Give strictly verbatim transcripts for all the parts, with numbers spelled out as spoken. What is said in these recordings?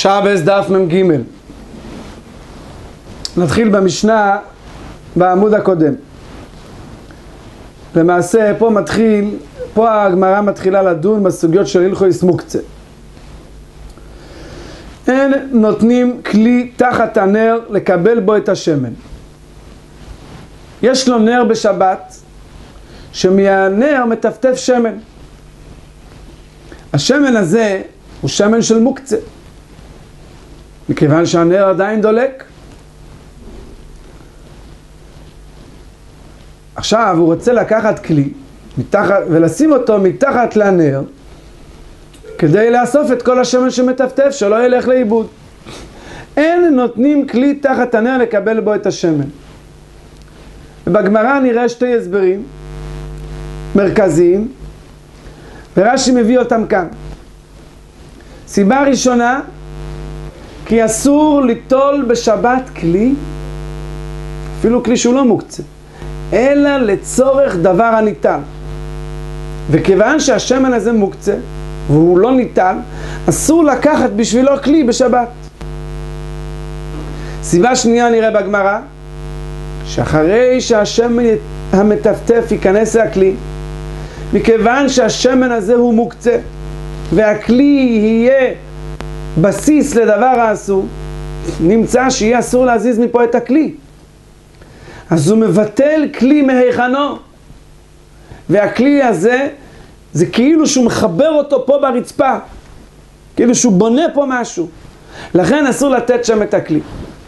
שבס דף מ"ג. נתחיל במשנה בעמוד הקודם. למעשה פה מתחיל, פה הגמרא מתחילה לדון בסוגיות של הלכות מוקצה. אין נותנים כלי תחת הנר לקבל בו את השמן. יש לו נר בשבת שמהנר מטפטף שמן. השמן הזה הוא שמן של מוקצה, מכיוון שהנר עדיין דולק. עכשיו הוא רוצה לקחת כלי מתחת, ולשים אותו מתחת לנר כדי לאסוף את כל השמן שמטפטף, שלא ילך לאיבוד. אין נותנים כלי תחת הנר לקבל בו את השמן. ובגמרא נראה שתי הסברים מרכזיים, ורש"י מביא אותם כאן. סיבה ראשונה, כי אסור ליטול בשבת כלי, אפילו כלי שהוא לא מוקצה, אלא לצורך דבר הניטל. וכיוון שהשמן הזה מוקצה והוא לא ניטל, אסור לקחת בשבילו כלי בשבת. סיבה שנייה נראה בגמרא, שאחרי שהשמן המטפטף ייכנס לכלי, מכיוון שהשמן הזה הוא מוקצה והכלי יהיה בסיס לדבר האסור, נמצא שיהיה אסור להזיז מפה את הכלי, אז הוא מבטל כלי מהיכנו, והכלי הזה זה כאילו שהוא מחבר אותו פה ברצפה, כאילו שהוא בונה פה משהו, לכן אסור לתת שם את הכלי.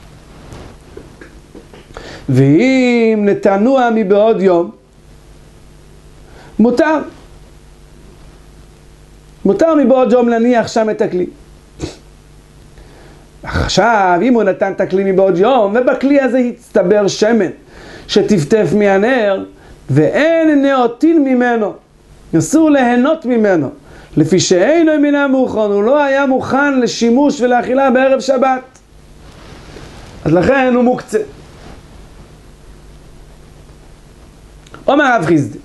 ואם נתנוע מבעוד יום, מותר מותר מבעוד יום להניח שם את הכלי. עכשיו אם הוא נתן את הכלי מבעוד יום ובכלי הזה הצטבר שמן שטפטף מהנר ואין נאותין ממנו, אסור ליהנות ממנו, לפי שאינו מן המוכן, הוא לא היה מוכן לשימוש ולאכילה בערב שבת, אז לכן הוא מוקצה. אומר רב חיסדא,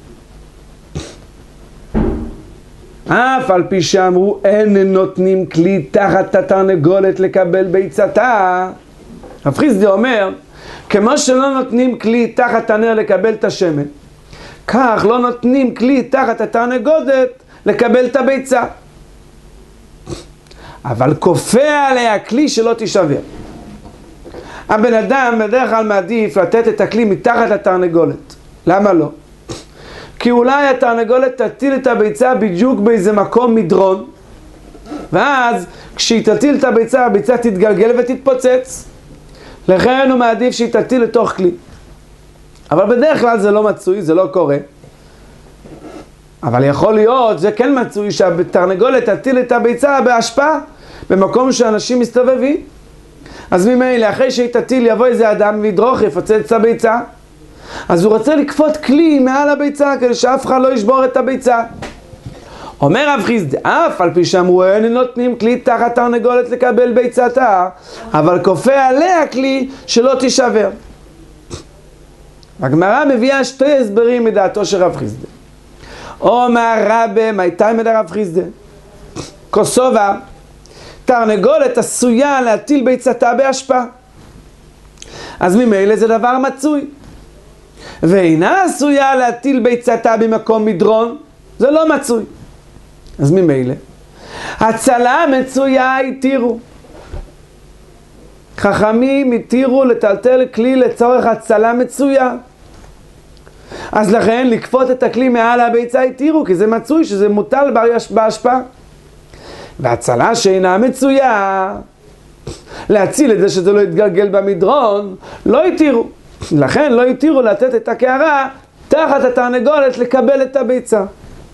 אף על פי שאמרו אין נותנים כלי תחת התרנגולת לקבל ביצתה, רב חיסדא אומר, כמו שלא נותנים כלי תחת הנר לקבל את השמן, כך לא נותנים כלי תחת התרנגולת לקבל את הביצה. אבל כופה עליה כלי שלא תישבר. הבן אדם בדרך כלל מעדיף לתת את הכלי מתחת לתרנגולת. למה לא? כי אולי התרנגולת תטיל את הביצה בדיוק באיזה מקום מדרון, ואז כשהיא תטיל את הביצה, הביצה תתגלגל ותתפוצץ. לכן הוא מעדיף שהיא תטיל לתוך כלי. אבל בדרך כלל זה לא מצוי, זה לא קורה. אבל יכול להיות, זה כן מצוי, שהתרנגולת תטיל את הביצה בהשפעה, במקום שאנשים מסתובבים. אז ממילא, אחרי שהיא תטיל, יבוא איזה אדם וידרוך, יפוצץ את הביצה. אז הוא רוצה לקפות כלי מעל הביצה, כדי שאף אחד לא ישבור את הביצה. אומר רב חיסדא, אף על פי שאמרו אין נותנים כלי תחת תרנגולת לקבל ביצתה, אבל כופה עליה כלי שלא תישבר. הגמרא מביאה שתי הסברים מדעתו של רב חיסדא. אומר רבי, מייתי מדע רב חיסדא? כוסובה, תרנגולת עשויה להטיל ביצתה בהשפעה. אז ממילא זה דבר מצוי. ואינה עשויה להטיל ביצתה במקום מדרון, זה לא מצוי. אז ממילא הצלה מצויה התירו. חכמים התירו לטלטל כלי לצורך הצלה מצויה. אז לכן לקפות את הכלי מעל הביצה התירו, כי זה מצוי שזה מוטל בהשפעה. והצלה שאינה מצויה, להציל את זה שזה לא יתגלגל במדרון, לא התירו. לכן לא התירו לתת את הקערה תחת התרנגולת לקבל את הביצה.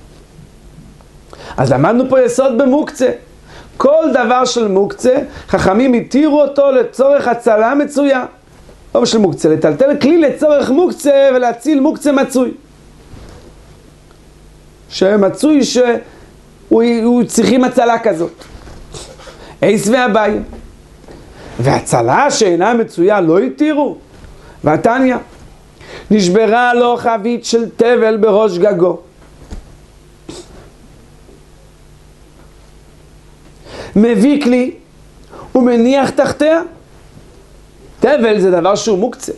אז למדנו פה יסוד במוקצה. כל דבר של מוקצה, חכמים התירו אותו לצורך הצלה מצויה. לא של מוקצה, לטלטל כלי לצורך מוקצה ולהציל מוקצה מצוי. שמצוי שהוא צריכים הצלה כזאת. אייס והבאי. והצלה שאינה מצויה לא התירו. והתניא, נשברה לו חבית של תבל בראש גגו. מביא כלי הוא מניח תחתיה. תבל זה דבר שהוא מוקצה.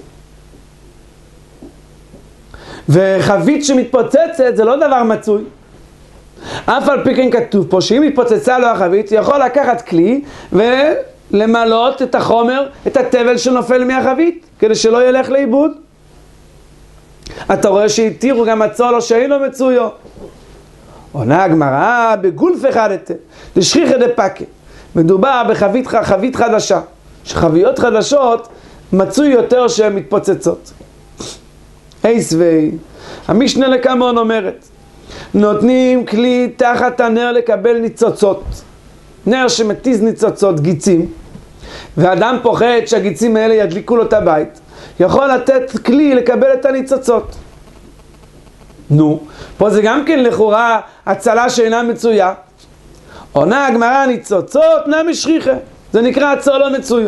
וחבית שמתפוצצת זה לא דבר מצוי. אף על פי כן כתוב פה שאם מתפוצצה לו החבית, יכול לקחת כלי ולמלות את החומר, את התבל שנופל מהחבית, כדי שלא ילך לאיבוד. אתה רואה שהתירו גם מצוא לו שאינו מצויו. עונה הגמרא בגולף אחד דשכיחא דפקא. מדובר בחבית חבית חדשה, שחביות חדשות מצוי יותר שהן מתפוצצות. אייסווי, המשנה לקמון אומרת, נותנים כלי תחת הנר לקבל ניצוצות, נר שמתיז ניצוצות, גיצים, ואדם פוחד שהגיצים האלה ידליקו לו את הבית, יכול לתת כלי לקבל את הניצוצות. נו, פה זה גם כן לכאורה הצלה שאינה מצויה. עונה הגמרא ניצוצות נמי שכיחא, זה נקרא הצלה לא מצויו.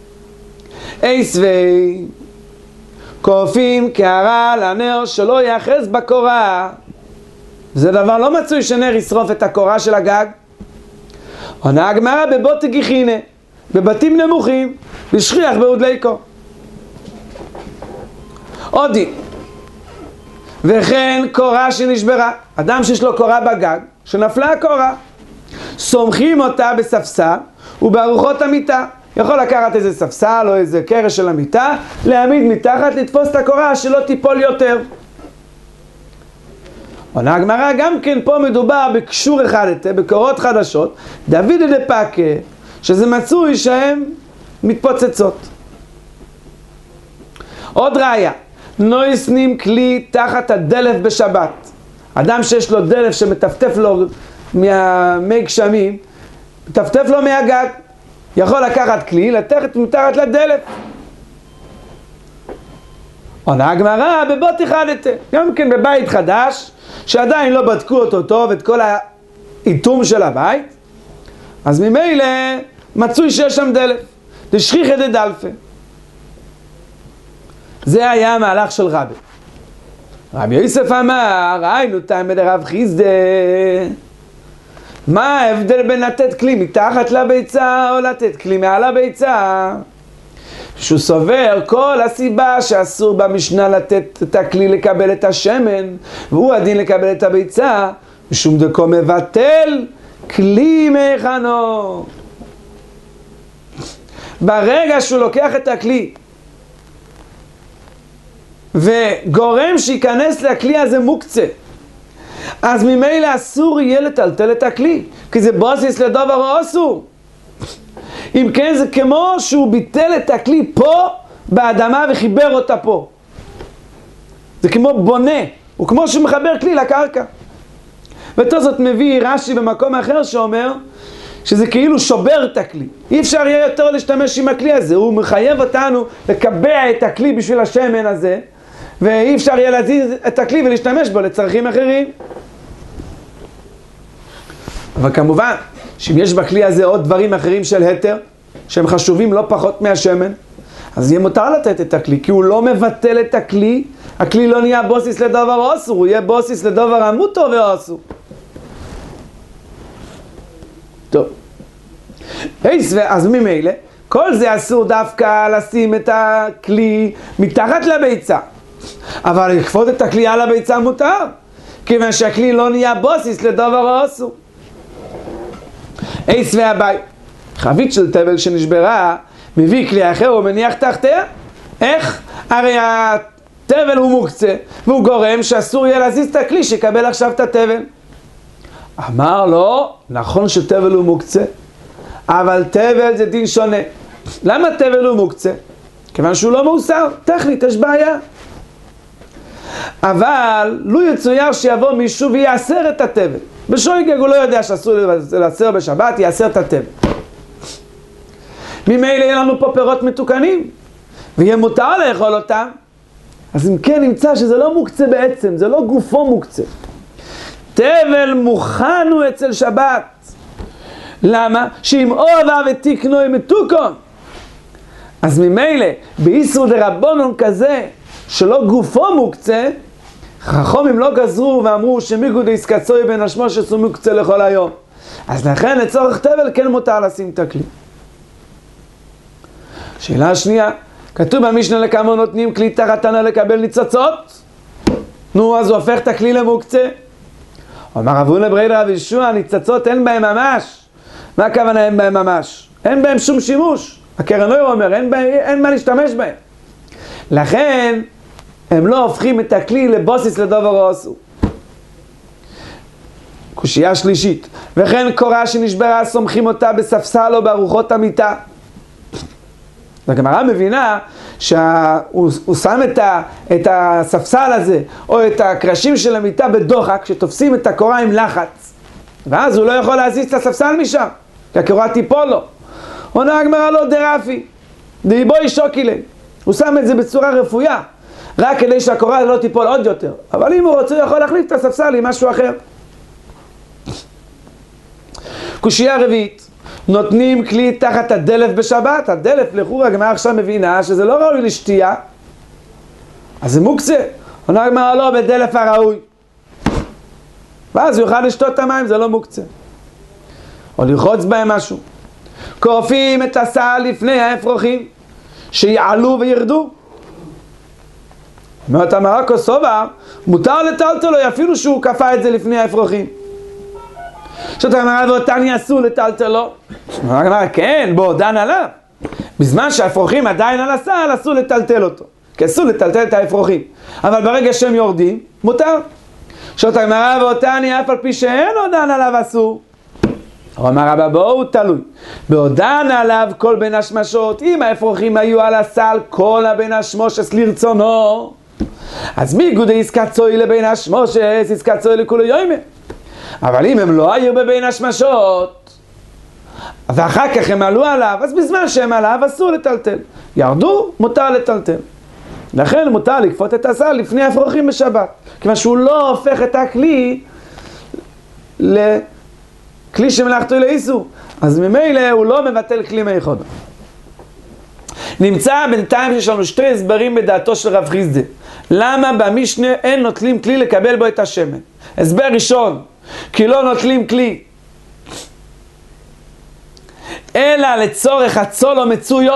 אייסווי, כופים קערה לנר שלא יאחז בקורה. זה דבר לא מצוי שנר ישרוף את הקורה של הגג. עונה הגמרא בבוטי גיחינא, בבתים נמוכים, לשכיח בהודליקו. עודי, וכן קורה שנשברה, אדם שיש לו קורה בגג, שנפלה הקורה, סומכים אותה בספסל ובארוחות המיטה. יכול לקחת איזה ספסל או איזה קרש של המיטה, להעמיד מתחת, לתפוס את הקורה שלא תיפול יותר. עונה הגמרא גם כן פה מדובר בקשור אחד, בקורות חדשות, דוד דפקא, שזה מצוי שהן מתפוצצות. עוד ראיה, נויסנים כלי תחת הדלף בשבת. אדם שיש לו דלף שמטפטף לו מהמי גשמים, מטפטף לו מהגג, יכול לקחת כלי, לתחת מתחת לדלף. עונה הגמרא בבוטי חדתא, גם כן בבית חדש, שעדיין לא בדקו אותו טוב, את כל האיתום של הבית, אז ממילא מצוי שיש שם דלף, דשכיחא דדלפא. זה היה המהלך של רבי. רבי יוסף אמר, היינו תלמיד רב חיסדא, מה ההבדל בין לתת כלי מתחת לביצה או לתת כלי מעל הביצה? שהוא סובר כל הסיבה שאסור במשנה לתת את הכלי לקבל את השמן, והוא הדין לקבל את הביצה, משום דקו מבטל כלי מהיכנו. ברגע שהוא לוקח את הכלי וגורם שיכנס לכלי הזה מוקצה, אז ממילא אסור יהיה לטלטל את הכלי, כי זה בוסיס לדבר או אסור. אם כן זה כמו שהוא ביטל את הכלי פה באדמה וחיבר אותה פה. זה כמו בונה, הוא כמו שהוא מחבר כלי לקרקע. ותוספות מביא רש"י במקום אחר שאומר שזה כאילו שובר את הכלי. אי אפשר יהיה יותר להשתמש עם הכלי הזה, הוא מחייב אותנו לקבע את הכלי בשביל השמן הזה, ואי אפשר יהיה להזיז את הכלי ולהשתמש בו לצרכים אחרים. אבל כמובן, שאם יש בכלי הזה עוד דברים אחרים של היתר, שהם חשובים לא פחות מהשמן, אז יהיה מותר לתת את הכלי, כי הוא לא מבטל את הכלי, הכלי לא נהיה בוסיס לדבר אסור, הוא יהיה בוסיס לדבר המותר ואסור. טוב. אז ממילא, כל זה אסור דווקא לשים את הכלי מתחת לביצה. אבל לכפות את הכלי על הביצה מותר, כיוון שהכלי לא נהיה בוסיס לדבר אסור. אייס והבית, חבית של תבל שנשברה, מביא כלי אחר ומניח תחתיה. איך? הרי התבל הוא מוקצה, והוא גורם שאסור יהיה להזיז את הכלי שיקבל עכשיו את התבל. אמר לו, נכון שתבל הוא מוקצה, אבל תבל זה דין שונה. למה תבל הוא מוקצה? כיוון שהוא לא מאוסר, טכנית יש בעיה. אבל לו יצויר שיבוא מישהו ויאסר את התבל. בשויגג הוא לא יודע שאסור לאסר בשבת, יאסר את התבל. ממילא יהיה לנו פה פירות מתוקנים, ויהיה מותר לאכול אותם. אז אם כן נמצא שזה לא מוקצה בעצם, זה לא גופו מוקצה. תבל מוכן הוא אצל שבת. למה? שאם אוהבה ותקנו הם מתוקון. אז ממילא, באיסור דרבנון כזה, שלא גופו מוקצה, חכמים לא גזרו ואמרו שמיגו דאיסקצוי בין השמו שסו מוקצה לכל היום. אז לכן לצורך תבל כן מותר לשים את הכלי. שאלה השנייה, כתוב במשנה לכמה נותנים כלי תחת תנא לקבל ניצוצות? נו, אז הוא הופך את הכלי למוקצה. אמר רב הונא ברי לרב ישוע, ניצוצות אין בהם ממש. מה הכוונה אין בהם ממש? אין בהם שום שימוש. הקרן אויר אומר, אין, בהם, אין מה להשתמש בהם. לכן, הם לא הופכים את הכלי לבוסיס לדובר עשו. קושייה שלישית, וכן קורה שנשברה סומכים אותה בספסל או בארוחות המיטה. הגמרא מבינה שהוא שם את, ה, את הספסל הזה או את הקרשים של המיטה בדוחק, שתופסים את הקורה עם לחץ, ואז הוא לא יכול להזיז את הספסל משם, כי הקורה תיפול לו. עונה הגמרא לא דרפי, דאיבוי שוקילי, הוא שם את זה בצורה רפויה, רק כדי שהקורה לא תיפול עוד יותר, אבל אם הוא רוצה הוא יכול להחליף את הספסל עם משהו אחר. קושייה רביעית, נותנים כלי תחת הדלף בשבת. הדלף לחור הגמרא עכשיו מבינה שזה לא ראוי לשתייה, אז זה מוקצה. עונה הגמרא לא, בדלף הראוי, ואז הוא יוכל לשתות את המים, זה לא מוקצה. או לרחוץ בהם משהו. כופים את הסל לפני האפרוחים שיעלו וירדו. אומרת המרא כוסובה, מותר לטלטלו אפילו שהוא כפה את זה לפני האפרוחים. זאת הגמרא ואותן יעשו לטלטלו. הגמרא כן, בוא דן עליו. בזמן שהאפרוחים עדיין על הסל אסור לטלטל אותו, כי אסור לטלטל את האפרוחים, אבל ברגע שהם יורדים מותר. זאת הגמרא ואותן אף על פי שאין עודן עליו אסור. הוא אמר רבא בואו תלוי, בעודן עליו כל בין השמשות. אם האפרוחים היו על הסל כל הבין השמושס לרצונו, אז מי גודי עסקת צוי לבין השמושס עסקת צוי לכולו יוימה. אבל אם הם לא היו בבין השמשות ואחר כך הם עלו עליו, אז בזמן שהם עליו אסור לטלטל. ירדו, מותר לטלטל. לכן מותר לקפות את הסל לפני האפרוחים בשבת, כיוון שהוא לא הופך את הכלי לכלי שמלאכתו לאיסור, אז ממילא הוא לא מבטל כלי מיחודו. נמצא בינתיים שיש לנו שתי הסברים בדעתו של רב חיסדא למה במשנה אין נוטלים כלי לקבל בו את השמן. הסבר ראשון, כי לא נוטלים כלי אלא לצורך הצולו מצויו,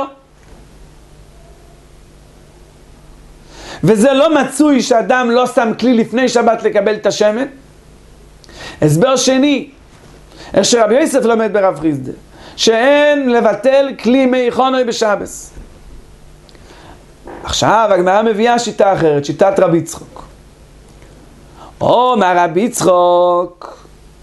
וזה לא מצוי שאדם לא שם כלי לפני שבת לקבל את השמן. הסבר שני, איך שרבי יוסף לומד ברב חיסדא, שאין לבטל כלי מי חונוי בשבס. עכשיו הגמרא מביאה שיטה אחרת, שיטת רבי יצחוק. או מהרבי יצחוק,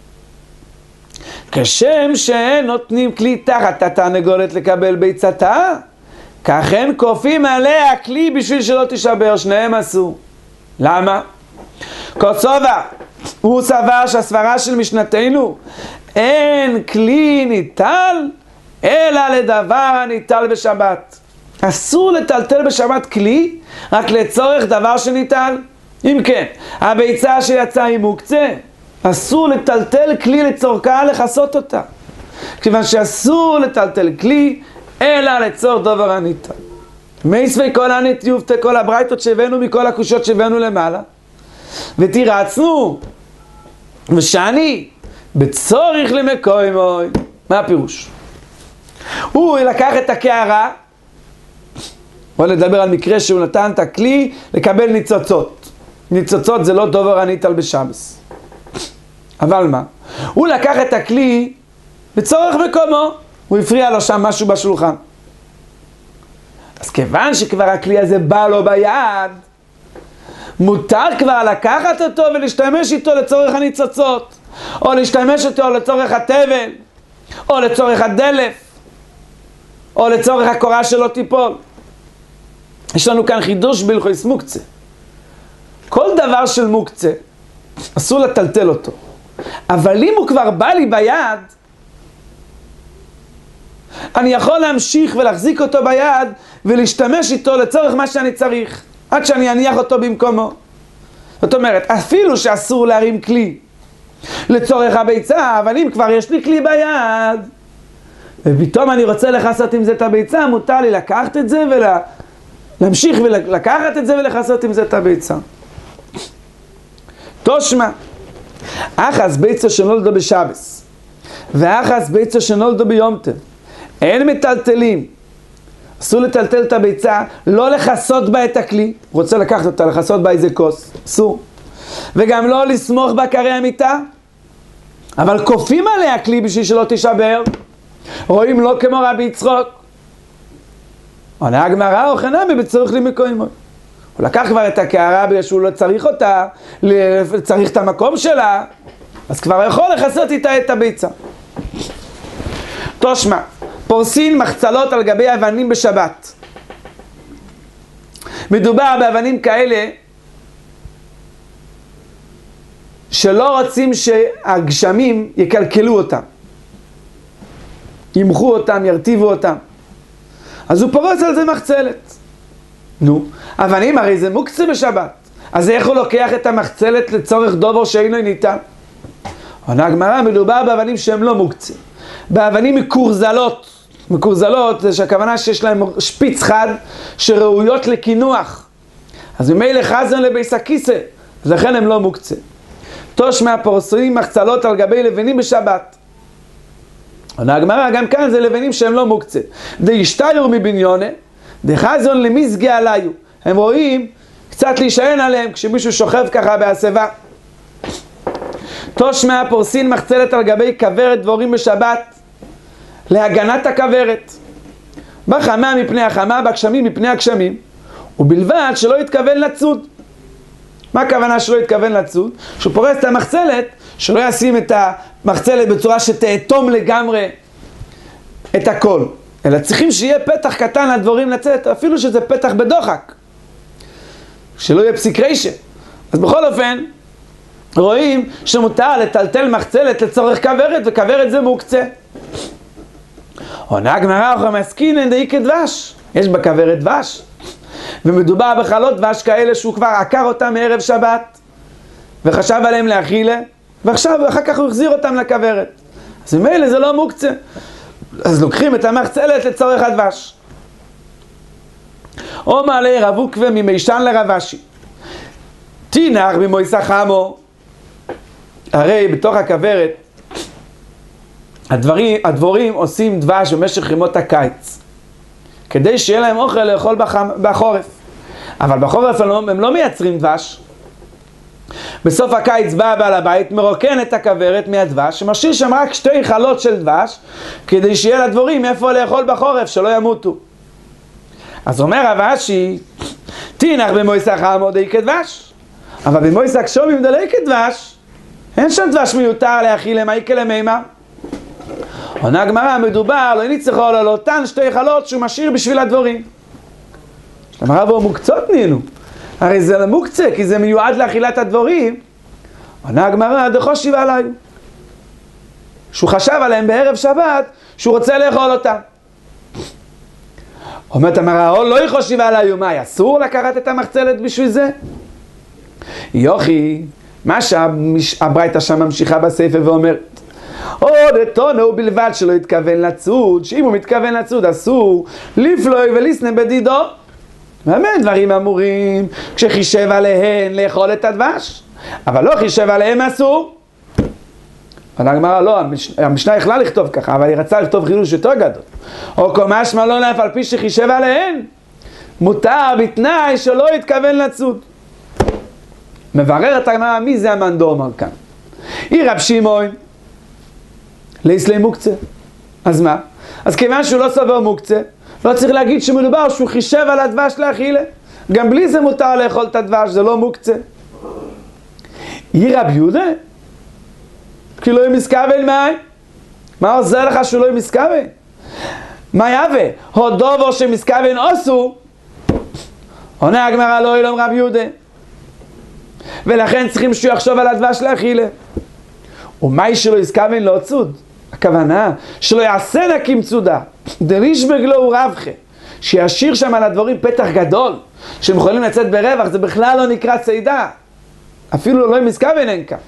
כשם שאין נותנים כלי תחת התרנגולת לקבל ביצתה, כך אין כופים עליה כלי בשביל שלא תשבר. שניהם עשו. למה? כוסובה, הוא סבר שהסברה של משנתנו אין כלי ניטל אלא לדבר הניטל בשבת. אסור לטלטל בשבת כלי רק לצורך דבר שניטל. אם כן, הביצה שיצאה היא מוקצה, אסור לטלטל כלי לצורכה לחסות אותה, כיוון שאסור לטלטל כלי אלא לצורך דבר הניטל. מייסווי כל הנטיוב כל הברייתות שהבאנו מכל הקושות שהבאנו למעלה, ותירצנו ושאני בצורך למקוי מוי. מה הפירוש? הוא לקח את הקערה, בוא נדבר על מקרה שהוא נתן את הכלי לקבל ניצוצות. ניצוצות זה לא דבר הניטל בשבס, אבל מה? הוא לקח את הכלי לצורך מקומו, הוא הפריע לו שם משהו בשולחן. אז כיוון שכבר הכלי הזה בא לו ביד, מותר כבר לקחת אותו ולהשתמש איתו לצורך הניצוצות, או להשתמש איתו לצורך התבל, או לצורך הדלף, או לצורך הקורה שלא תיפול. יש לנו כאן חידוש בהלכות מוקצה. כל דבר של מוקצה אסור לטלטל אותו, אבל אם הוא כבר בא לי ביד, אני יכול להמשיך ולהחזיק אותו ביד ולהשתמש איתו לצורך מה שאני צריך, עד שאני אניח אותו במקומו. זאת אומרת, אפילו שאסור להרים כלי לצורך הביצה, אבל אם כבר יש לי כלי ביד ופתאום אני רוצה לחסות עם זה את הביצה, מותר לי לקחת את זה ולהמשיך ולקחת את זה ולחסות עם זה את הביצה. תושמע, אחס ביצה שנולדו בשבס ואחס ביצה שנולדו ביום טוב, אין מטלטלים אסור לטלטל את הביצה, לא לחסות בה את הכלי, רוצה לקחת אותה, לחסות בה איזה כוס, אסור. וגם לא לסמוך בה קרי המיטה, אבל כופים עליה כלי בשביל שלא תישבר. רואים לא כמו רבי יצחוק. עונה הגמרא, או חנמי בצורך למקוימו. הוא לקח כבר את הקערה בגלל שהוא לא צריך אותה, צריך את המקום שלה, אז כבר יכול לחסות איתה את הביצה. תושמע, פורסין מחצלות על גבי אבנים בשבת. מדובר באבנים כאלה שלא רוצים שהגשמים יקלקלו אותם, ימחו אותם, ירטיבו אותם, אז הוא פורס על זה מחצלת. נו, אבנים הרי זה מוקצה בשבת, אז איך הוא לוקח את המחצלת לצורך דובר שאינו ניתן? עונה הגמרא, מדובר באבנים שהם לא מוקצה, באבנים מקורזלות. מקורזלות זה שהכוונה שיש להם שפיץ חד שראויות לכינוח, אז ממילא חזון לביס הכיסא, אז לכן הם לא מוקצה. תושמע, פורסים מחצלות על גבי לבנים בשבת. עונה הגמרא, גם כאן זה לבנים שהם לא מוקצה. דאישתיור מבניונה, דחזון למזגי עליו. הם רואים קצת להישען עליהם כשמישהו שוכב ככה בהסבה. תושמע, פורסין מחצלת על גבי כוורת דבורים בשבת, להגנת הכוורת. בחמה מפני החמה, בגשמים מפני הגשמים, ובלבד שלא יתכוון לצוד. מה הכוונה שלא יתכוון לצוד? שהוא פורס את המחצלת, שלא ישים את המחצלת בצורה שתאטום לגמרי את הכל, אלא צריכים שיהיה פתח קטן לדבורים לצאת, אפילו שזה פתח בדוחק, שלא יהיה פסיק רשע. אז בכל אופן רואים שמותר לטלטל מחצלת לצורך כוורת, וכוורת זה מוקצה. עונה הגמרא, אוכל מסכינן דאי כדבש, יש בכוורת דבש, ומדובר בחלות דבש כאלה שהוא כבר עקר אותם מערב שבת וחשב עליהם להאכילה, ועכשיו ואחר כך הוא החזיר אותם לכוורת, אז ממילא זה לא מוקצה. אז לוקחים את המחצלת לצורך הדבש. או מעלה רב עוקווה ממישן לרבשי, תינח במויסה חמו. הרי בתוך הכוורת הדברים, הדבורים עושים דבש במשך ימות הקיץ כדי שיהיה להם אוכל לאכול בחם, בחורף, אבל בחורף הם לא, הם לא מייצרים דבש. בסוף הקיץ בא בעל הבית, מרוקן את הכוורת מהדבש, משאיר שם רק שתי חלות של דבש כדי שיהיה לדבורים איפה לאכול בחורף, שלא ימותו. אז אומר רב אשי, תינח במויסה חמו דאי כדבש, אבל במויסה גשומים דלאי כדבש, אין שם דבש מיותר להאכיל למה יקלה מימה. עונה הגמרא, מדובר לא ניצחו על אותן שתי חלות שהוא משאיר בשביל הדבורים. אמרה בו מוקצות נהיינו, הרי זה לא מוקצה כי זה מיועד לאכילת הדבורים. עונה הגמרא, דחושיב עליי, שהוא חשב עליהם בערב שבת שהוא רוצה לאכול אותם. אומרת המראה, או לא יחושיב עליי, מה, אסור לקחת את המחצלת בשביל זה? יוכי, מה שהברייתא שם ממשיכה בספר ואומרת, עוד אתונו הוא בלבד שלא יתכוון לצוד, שאם הוא מתכוון לצוד אסור לפלוי ולסנה בדידו. באמת דברים אמורים כשחישב עליהן לאכול את הדבש, אבל לא חישב עליהם אסור. אבל הגמרא לא, המשנה יכלה לכתוב ככה, אבל היא רצה לכתוב חידוש יותר גדול. או קומש מלון אף על פי שחישב עליהן מותר בתנאי שלא יתכוון לצוד. מבררת הגמרא מי זה המאן דאמר כאן. היא רב שמעון לאיסלי מוקצה. אז מה? אז כיוון שהוא לא סובר מוקצה, לא צריך להגיד שמדובר שהוא חישב על הדבש לאכילה. גם בלי זה מותר לאכול את הדבש, זה לא מוקצה. היא רב יהודה, כי לא יהיה מסכוון מים. מה עוזר לך שהוא לא יהיה מסכוון? מה יהווה? הודובו שמסכוון עושו. עונה הגמרא לא ילום רב יהודה, ולכן צריכים שהוא יחשוב על הדבש לאכילה. ומאי שלא יסכוון לא צוד, הכוונה שלא יעשה נקים צודה, דריש בגלו הוא רבחה, שישאיר שם על הדבורים פתח גדול שהם יכולים לצאת ברווח, זה בכלל לא נקרא צידה, אפילו לא מסכוון אין כאן.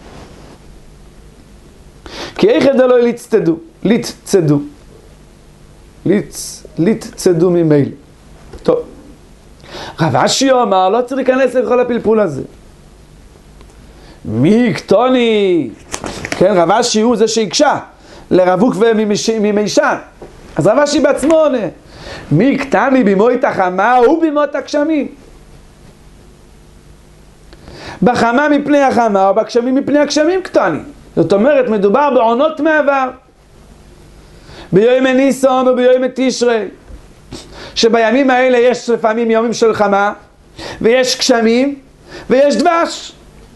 כי איך את זה לא ליצצדו, ליצצדו, ליצצדו ממילא. טוב, רב אשי אומר, לא צריך להיכנס לכל הפלפול הזה. מי קטוני? כן, רב אשי הוא זה שהקשה לרב עוקווה ממישן. אז רב אשי בעצמו עונה, מי קטני בימות החמה ובימות הגשמים. בחמה מפני החמה ובגשמים מפני הגשמים קטני. זאת אומרת, מדובר בעונות מעבר. ביום ניסן וביום תשרי, שבימים האלה יש לפעמים יומים של חמה, ויש גשמים, ויש דבש.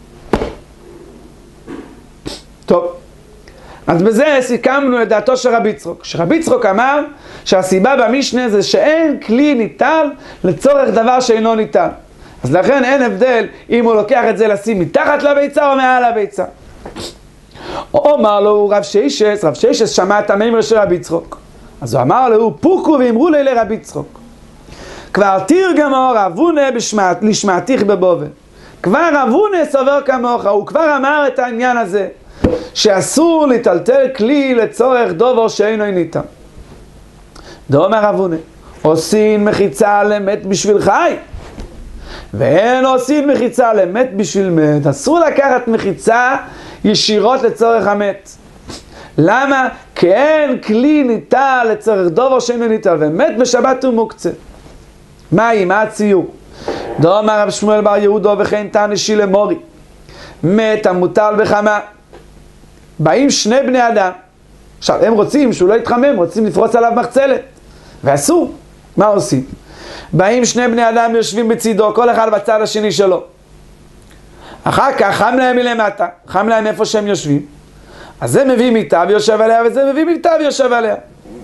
טוב, אז בזה סיכמנו את דעתו של רבי יצחוק. שרבי יצחוק אמר שהסיבה במשנה זה שאין כלי ניטל לצורך דבר שאינו ניטל. אז לכן אין הבדל אם הוא לוקח את זה לשים מתחת לביצה או מעל הביצה. או אמר לו רב ששת, רב ששת שמע את המימרה של רבי יצחוק. אז הוא אמר לו, פוקו ואמרו לי לרבי יצחוק. כבר תרגמו רבונה לשמעתיך בבובל. כבר רבונה סובר כמוך, הוא כבר אמר את העניין הזה, שאסור לטלטל כלי לצורך דובר שאינו ניתן. דאמר רבונה, עושים מחיצה למת בשביל חי, ואין עושים מחיצה למת בשביל מת. אסור לקחת מחיצה ישירות לצורך המת. למה? כי אין כלי ניטל לצורך דובר שאינו ניטל, ומת בשבת הוא מוקצה. מהי? מה הציור? דאמר רב שמואל בר יהודה וכן תנשי למורי, מת המוטל בחמה. באים שני בני אדם, עכשיו הם רוצים שהוא לא יתחמם, רוצים לפרוץ עליו מחצלת, ואסור. מה עושים? באים שני בני אדם, יושבים בצידו, כל אחד בצד השני שלו. אחר כך חם להם מלמטה, חם להם איפה שהם יושבים, אז זה מביא מיטה ויושב עליה, וזה מביא מיטה ויושב עליה.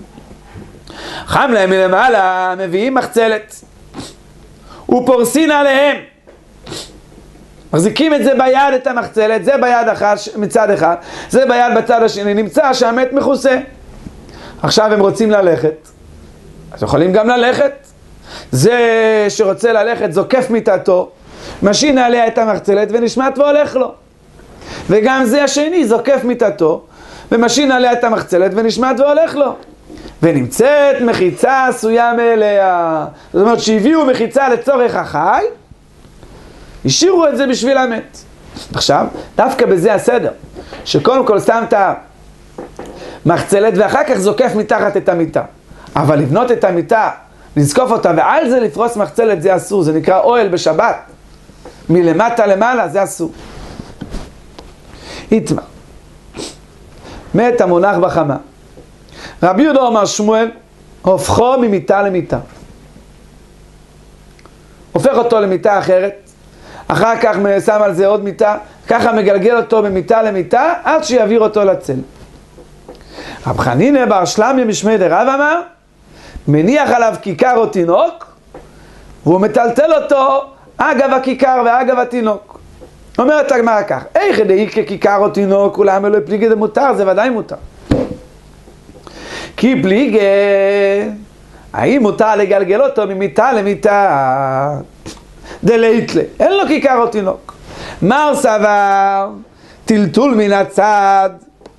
חם להם מלמעלה, מביאים מחצלת ופורסין עליהם, מחזיקים את זה ביד, את המחצלת, זה ביד אחד, מצד אחד, זה ביד בצד השני, נמצא שהמת מכוסה. עכשיו הם רוצים ללכת, אז יכולים גם ללכת. זה שרוצה ללכת זוקף מיטתו, משין עליה את המחצלת ונשמט והולך לו. וגם זה השני זוקף מיטתו ומשין עליה את המחצלת ונשמט והולך לו. ונמצאת מחיצה עשויה מאליה. זאת אומרת שהביאו מחיצה לצורך החי, השאירו את זה בשביל המת. עכשיו, דווקא בזה הסדר, שקודם כל שמת מחצלת ואחר כך זוקף מתחת את המיטה. אבל לבנות את המיטה, לזקוף אותה ועל זה לפרוס מחצלת, זה אסור. זה נקרא אוהל בשבת. מלמטה למעלה זה אסור. יתמה, מת המונח בחמה. רבי יהודה אומר שמואל, הופכו ממיטה למיטה. הופך אותו למיטה אחרת, אחר כך שם על זה עוד מיטה, ככה מגלגל אותו ממיטה למיטה, עד שיעביר אותו לצל. רב חנינא בר שלמיה משמי דרב אמר, מניח עליו כיכר או תינוק, והוא מטלטל אותו אגב הכיכר ואגב התינוק. אומרת הגמרא כך, איך דאי ככיכר או תינוק, ולמה לא פליגי דמותר? זה ודאי מותר. כי פליגי, האם מותר לגלגל אותו ממיטה למיטה? דלייטלה, אין לו כיכר או תינוק. מר סבר, טלטול מן הצד,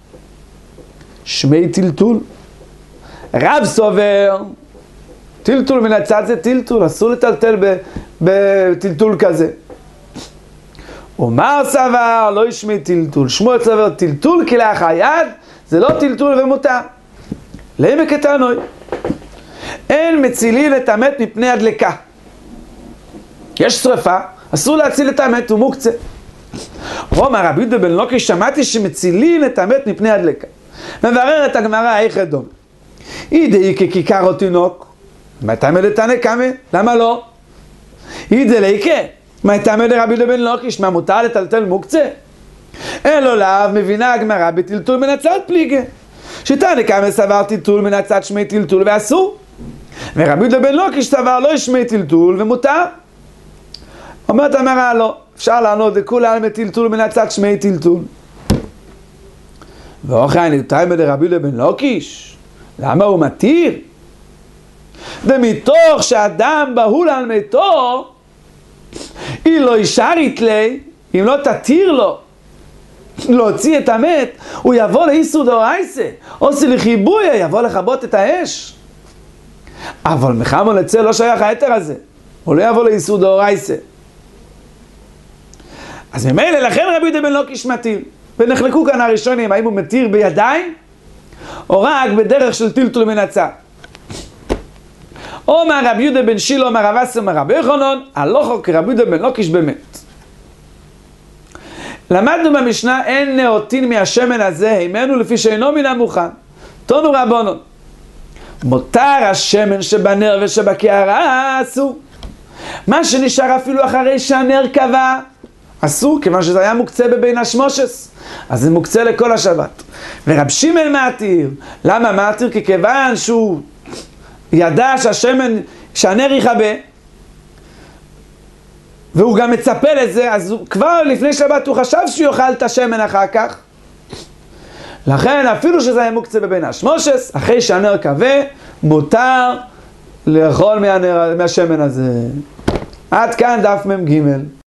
שמי טלטול. רב סובר, טלטול מן הצד זה טלטול, אסור לטלטל בטלטול כזה. ומר סבר, לא ישמי טלטול. שמואל סבר, טלטול כלאח היד, זה לא טלטול ומותר. למה כתנוי? אין מצילי את המת מפני הדלקה. יש שריפה, אסור להציל את המת, הוא מוקצה. רומא רבי יהודה בן לוקי, שמעתי שמצילים את המת מפני הדלקה. מברר את הגמרא, איך אדום? אידאי ככיכר או תינוק, מה תעמד את הנקמה? למה לא? אידאי ליקה, מה תעמד רבי יהודה בן לוקי, שמה מותר לטלטל מוקצה? אלו לאו, מבינה הגמרא בטלטול מן הצד פליגה. שתנקמה סבר טלטול מן הצד שמי טלטול ואסור. ורבי יהודה בן לוקי סבר לא שמי טלטול ומותר. אומרת המראה לא, אפשר לענות לכולם מטלטול מן הצד שמי טלטול. ואוכי נתאי מדי רבי יהודה בן לוקיש, למה הוא מתיר? ומתוך שאדם בהול על מתו, אם לא ישארית לי, אם לא תתיר לו להוציא את המת, הוא יבוא לאיסור דאורייסה, עושה לחיבוי, יבוא לכבות את האש. אבל מחמון לצל לא שייך היתר הזה, הוא לא יבוא לאיסור דאורייסה. אז ממילא לכן רבי יהודה בן לוקיש מתיר. ונחלקו כאן הראשונים, האם הוא מתיר בידיים, או רק בדרך של טלטול מן הצד. אומר רבי יהודה בן שילה, אומר רב אסי, אומר רבי יוחנן, הלכו כרבי יהודה בן לוקיש באמת. למדנו במשנה, אין נאותין מהשמן הזה, הימנו לפי שאינו מן המוכן. תונו רבונון. מותר השמן שבנר ושבקערה אסור. מה שנשאר אפילו אחרי שהנר קבע, אסור, כיוון שזה היה מוקצה בבין השמושס. אז זה מוקצה לכל השבת. ורב שמעון מתיר. למה מתיר? כי כיוון שהוא ידע שהשמן, שהנר יכבה, והוא גם מצפה לזה, אז הוא, כבר לפני שבת הוא חשב שהוא יאכל את השמן אחר כך. לכן אפילו שזה היה מוקצה בבין השמושס, אחרי שהנר כבה, מותר לאכול מהנר, מהשמן הזה. עד כאן דף מ"ג.